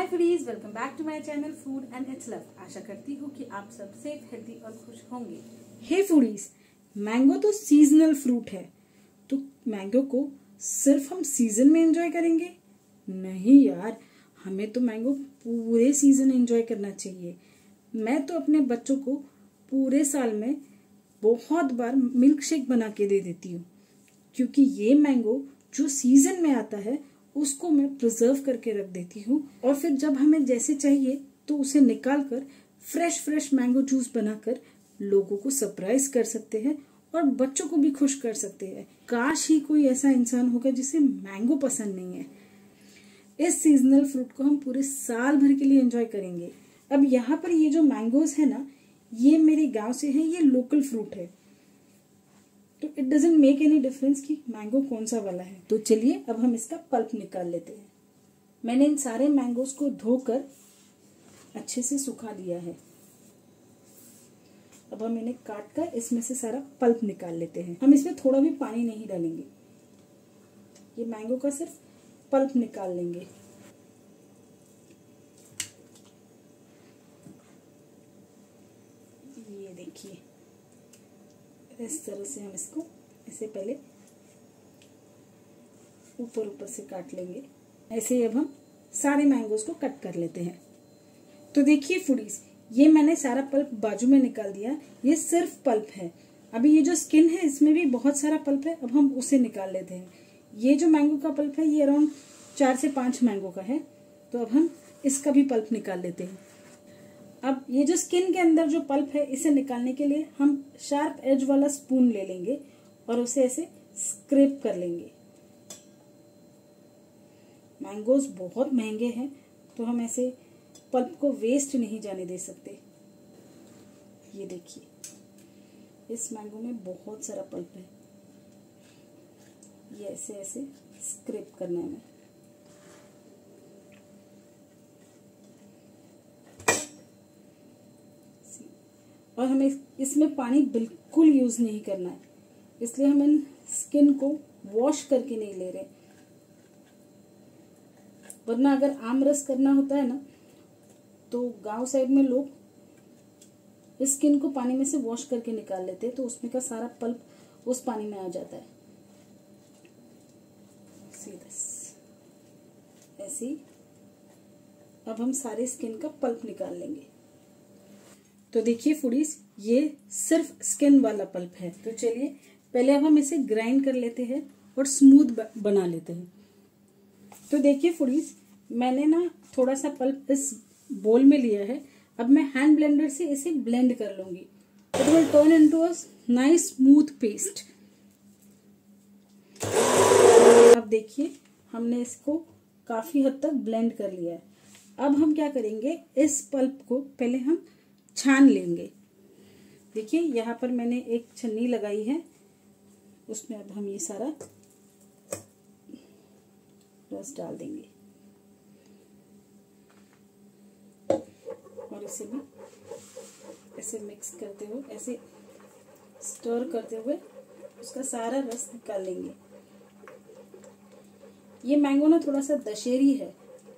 Foodies, welcome back to my channel food and it's love. आशा करती हूँ कि आप सब सेफ, हेल्दी और खुश होंगे। हे फूडीज, मैंगो तो सीजनल फ्रूट है, तो मैंगो को सिर्फ हम सीजन में एंजॉय करेंगे? नहीं यार, हमें तो मैंगो पूरे सीजन एंजॉय करना चाहिए। मैं तो अपने बच्चों को पूरे साल में बहुत बार मिल्क शेक बना के दे देती हूँ, क्योंकि ये मैंगो जो सीजन में आता है उसको मैं प्रिजर्व करके रख देती हूँ और फिर जब हमें जैसे चाहिए तो उसे निकाल कर फ्रेश मैंगो जूस बनाकर लोगों को सरप्राइज कर सकते हैं और बच्चों को भी खुश कर सकते हैं। काश ही कोई ऐसा इंसान होगा जिसे मैंगो पसंद नहीं है। इस सीजनल फ्रूट को हम पूरे साल भर के लिए एंजॉय करेंगे। अब यहाँ पर ये जो मैंगोज है ना, ये मेरे गांव से है, ये लोकल फ्रूट है, तो it doesn't make any difference कि मैंगो कौन सा वाला है। तो चलिए अब हम इसका पल्प निकाल लेते हैं। मैंने इन सारे मैंगोज को धोकर अच्छे से सुखा दिया है। अब हम इन्हें काट कर इसमें से सारा पल्प निकाल लेते हैं। हम इसमें थोड़ा भी पानी नहीं डालेंगे, ये मैंगो का सिर्फ पल्प निकाल लेंगे। ये देखिए, इस तरह से हम इसको ऐसे पहले ऊपर से काट लेंगे। ऐसे ही अब हम सारे मैंगोज को कट कर लेते हैं। तो देखिए फूडीज, ये मैंने सारा पल्प बाजू में निकाल दिया। ये सिर्फ पल्प है। अभी ये जो स्किन है इसमें भी बहुत सारा पल्प है, अब हम उसे निकाल लेते हैं। ये जो मैंगो का पल्प है ये अराउंड 4 से 5 मैंगो का है, तो अब हम इसका भी पल्प निकाल लेते हैं। अब ये जो स्किन के अंदर जो पल्प है इसे निकालने के लिए हम शार्प एज वाला स्पून ले लेंगे और उसे ऐसे स्क्रैप कर लेंगे। मैंगोज बहुत महंगे हैं, तो हम ऐसे पल्प को वेस्ट नहीं जाने दे सकते। ये देखिए, इस मैंगो में बहुत सारा पल्प है। ये ऐसे ऐसे स्क्रैप करना है। और हमें इसमें पानी बिल्कुल यूज नहीं करना है, इसलिए हम इन स्किन को वॉश करके नहीं ले रहे। वरना अगर आम रस करना होता है ना, तो गांव साइड में लोग इस स्किन को पानी में से वॉश करके निकाल लेते हैं, तो उसमें का सारा पल्प उस पानी में आ जाता है। ऐसे ही अब हम सारे स्किन का पल्प निकाल लेंगे। तो देखिए फूडीज, ये सिर्फ स्किन वाला पल्प है। तो चलिए पहले अब हम इसे ग्राइंड कर लेते हैं और स्मूथ बना लेते हैं। तो देखिए फूडीज, मैंने ना थोड़ा सा पल्प इस बोल में लिया है। अब मैं हैंड ब्लेंडर से इसे ब्लेंड कर लूंगी। It will turn into a nice smooth paste. अब देखिए, हमने इसको काफी हद तक ब्लेंड कर लिया है। अब हम क्या करेंगे, इस पल्प को पहले हम छान लेंगे। देखिए यहाँ पर मैंने एक छन्नी लगाई है, उसमें अब हम ये सारा रस डाल देंगे और इसे भी ऐसे मिक्स करते हुए, ऐसे स्टर करते हुए उसका सारा रस निकाल लेंगे। ये मैंगो ना थोड़ा सा दशहरी है,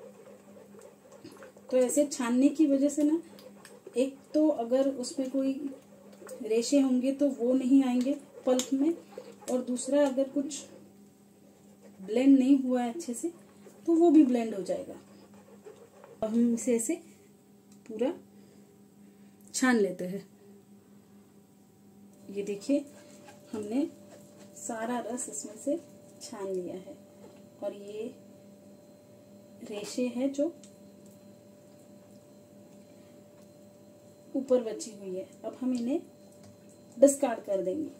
तो ऐसे छानने की वजह से ना, एक तो अगर उसमें कोई रेशे होंगे तो वो नहीं आएंगे पल्प में, और दूसरा अगर कुछ ब्लेंड नहीं हुआ है अच्छे से तो वो भी ब्लेंड हो जाएगा। अब हम इसे ऐसे पूरा छान लेते हैं। ये देखिए, हमने सारा रस इसमें से छान लिया है और ये रेशे है जो ऊपर बची हुई है, अब हम इन्हें डिस्कार्ड कर देंगे।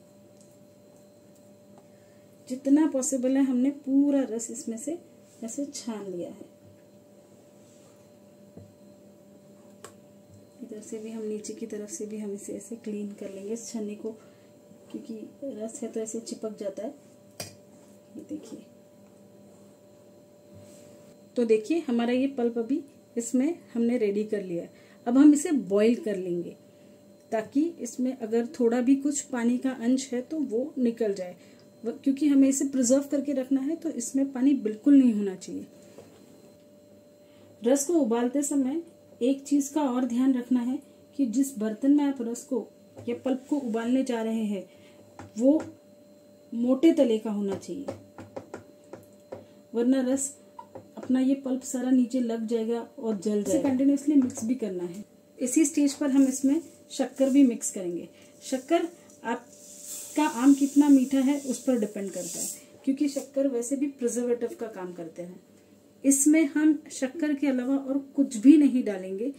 जितना पॉसिबल है हमने पूरा रस इसमें से ऐसे छान लिया है। इधर से भी हम, नीचे की तरफ से भी हम इसे ऐसे क्लीन कर लेंगे इस छन्नी को, क्योंकि रस है तो ऐसे चिपक जाता है। ये देखिए, तो देखिए हमारा ये पल्प अभी इसमें हमने रेडी कर लिया है। अब हम इसे बॉईल कर लेंगे, ताकि इसमें अगर थोड़ा भी कुछ पानी का अंश है तो वो निकल जाए, क्योंकि हमें इसे प्रिजर्व करके रखना है, तो इसमें पानी बिल्कुल नहीं होना चाहिए। रस को उबालते समय एक चीज का और ध्यान रखना है कि जिस बर्तन में आप रस को या पल्प को उबालने जा रहे हैं वो मोटे तले का होना चाहिए, वरना रस अपना ये पल्प सारा नीचे लग जाएगा और जल जाएगा। इसे कंटिन्यूसली मिक्स भी करना है। इसी स्टेज पर हम इसमें शक्कर भी मिक्स करेंगे। शक्कर आपका आम कितना मीठा है उस पर डिपेंड करता है, क्योंकि शक्कर वैसे भी प्रिजर्वेटिव का काम करते हैं। इसमें हम शक्कर के अलावा और कुछ भी नहीं डालेंगे।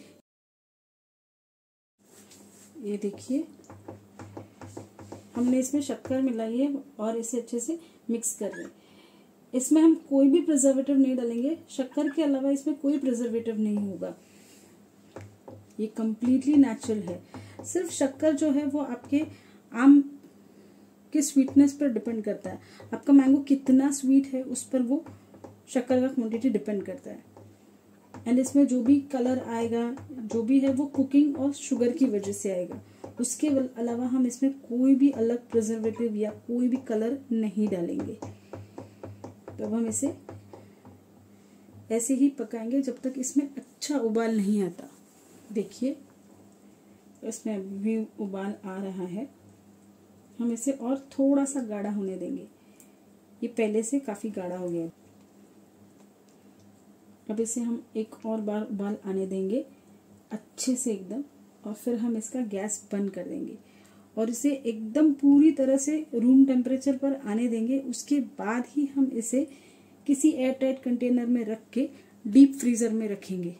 ये देखिए हमने इसमें शक्कर मिलाई है और इसे अच्छे से मिक्स कर रहे हैं। इसमें हम कोई भी प्रिजर्वेटिव नहीं डालेंगे, शक्कर के अलावा इसमें कोई प्रिजर्वेटिव नहीं होगा। ये कंप्लीटली नेचुरल है। सिर्फ शक्कर जो है वो आपके आम के स्वीटनेस पर डिपेंड करता है। आपका मैंगो कितना स्वीट है उस पर वो शक्कर का क्वांटिटी डिपेंड करता है। एंड इसमें जो भी कलर आएगा जो भी है वो कुकिंग और शुगर की वजह से आएगा। उसके अलावा हम इसमें कोई भी अलग प्रिजर्वेटिव या कोई भी कलर नहीं डालेंगे। तो अब हम इसे ऐसे ही पकाएंगे जब तक इसमें अच्छा उबाल नहीं आता। देखिए इसमें भी उबाल आ रहा है। हम इसे और थोड़ा सा गाढ़ा होने देंगे। ये पहले से काफी गाढ़ा हो गया है। अब इसे हम एक और बार उबाल आने देंगे अच्छे से एकदम, और फिर हम इसका गैस बंद कर देंगे और इसे एकदम पूरी तरह से रूम टेम्परेचर पर आने देंगे। उसके बाद ही हम इसे किसी एयर टाइट कंटेनर में रख के डीप फ्रीजर में रखेंगे।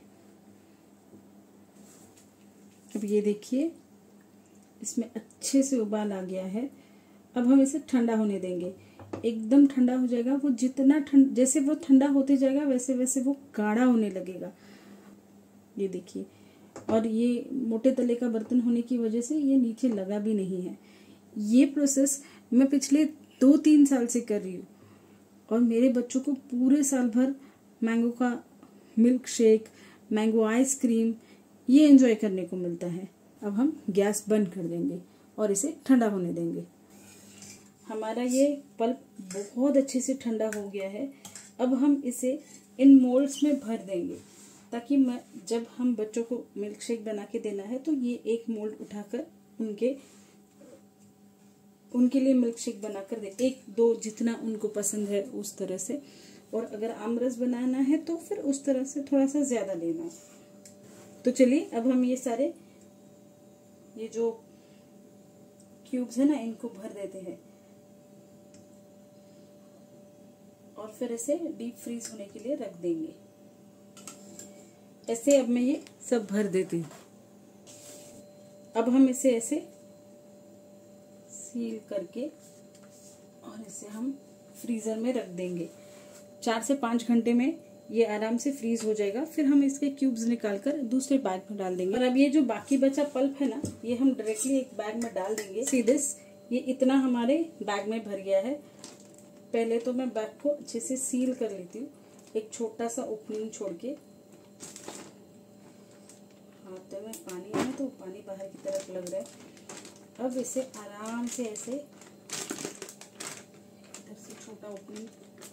अब ये देखिए इसमें अच्छे से उबाल आ गया है। अब हम इसे ठंडा होने देंगे। एकदम ठंडा हो जाएगा। वो जितना जैसे वो ठंडा होते जाएगा वैसे वैसे वो गाढ़ा होने लगेगा। ये देखिए, और ये मोटे तले का बर्तन होने की वजह से ये नीचे लगा भी नहीं है। ये प्रोसेस मैं पिछले 2-3 साल से कर रही हूँ और मेरे बच्चों को पूरे साल भर मैंगो का मिल्क शेक, मैंगो आइसक्रीम ये एंजॉय करने को मिलता है। अब हम गैस बंद कर देंगे और इसे ठंडा होने देंगे। हमारा ये पल्प बहुत अच्छे से ठंडा हो गया है। अब हम इसे इन मोल्ड्स में भर देंगे ताकि जब हम बच्चों को मिल्क शेक बना के देना है तो ये एक मोल्ड उठाकर उनके लिए मिल्क शेक बनाकर दे। 1-2 जितना उनको पसंद है उस तरह से, और अगर आमरस बनाना है तो फिर उस तरह से थोड़ा सा ज्यादा लेना है। तो चलिए अब हम ये सारे ये जो क्यूब्स है ना इनको भर देते हैं और फिर इसे डीप फ्रीज होने के लिए रख देंगे। ऐसे अब मैं ये सब भर देती हूँ। अब हम इसे ऐसे सील करके और इसे हम फ्रीजर में रख देंगे। 4 से 5 घंटे में ये आराम से फ्रीज हो जाएगा। फिर हम इसके क्यूब्स निकालकर दूसरे बैग में डाल देंगे। और अब ये जो बाकी बचा पल्प है ना ये हम डायरेक्टली एक बैग में डाल देंगे। सी दिस, ये इतना हमारे बैग में भर गया है। पहले तो मैं बैग को अच्छे से सील कर लेती हूँ, एक छोटा सा ओपनिंग छोड़ के। हाथ में पानी है तो पानी बाहर की तरफ लग रहा है। अब इसे आराम से ऐसे इधर से छोटा ओपनिंग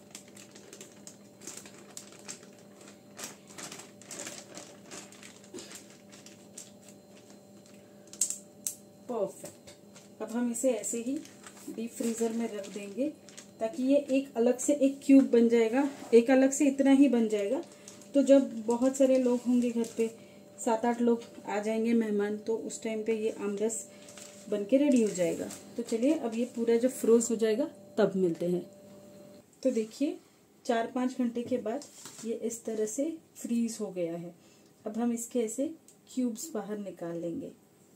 परफेक्ट। अब हम इसे ऐसे ही डीप फ्रीजर में रख देंगे ताकि ये एक अलग से एक क्यूब बन जाएगा। एक अलग से इतना ही बन जाएगा। तो जब बहुत सारे लोग होंगे घर पे, 7-8 लोग आ जाएंगे मेहमान, तो उस टाइम पे ये आमरस बन के रेडी हो जाएगा। तो चलिए अब ये पूरा जब फ्रोज हो जाएगा तब मिलते हैं। तो देखिए 4-5 घंटे के बाद ये इस तरह से फ्रीज हो गया है। अब हम इसके ऐसे क्यूब्स बाहर निकाल लेंगे।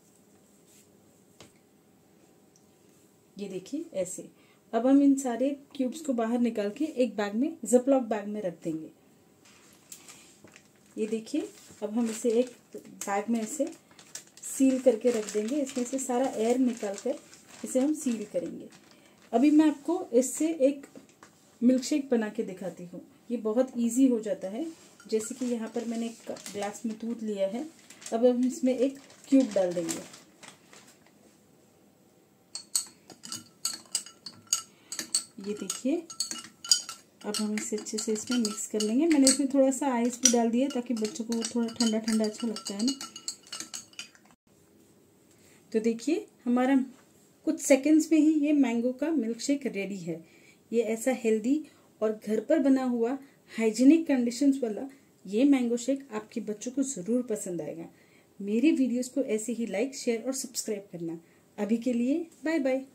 ये देखिए ऐसे। अब हम इन सारे क्यूब्स को बाहर निकाल के एक बैग में, जिपलॉक बैग में रख देंगे। ये देखिए अब हम इसे एक बैग में ऐसे सील करके रख देंगे। इसमें से सारा एयर निकाल कर इसे हम सील करेंगे। अभी मैं आपको इससे एक मिल्क शेक बना के दिखाती हूँ। ये बहुत इजी हो जाता है। जैसे कि यहाँ पर मैंने एक ग्लास में दूध लिया है। अब हम इसमें एक क्यूब डाल देंगे। ये देखिए अब हम इसे अच्छे से इसमें मिक्स कर लेंगे। मैंने इसमें थोड़ा सा आइस भी डाल दिया ताकि बच्चों को थोड़ा ठंडा ठंडा अच्छा लगता है ना। तो देखिए हमारा कुछ सेकंड्स में ही ये मैंगो का मिल्क शेक रेडी है। ये ऐसा हेल्दी और घर पर बना हुआ हाइजीनिक कंडीशंस वाला ये मैंगो शेक आपके बच्चों को ज़रूर पसंद आएगा। मेरी वीडियोस को ऐसे ही लाइक, शेयर और सब्सक्राइब करना। अभी के लिए बाय बाय।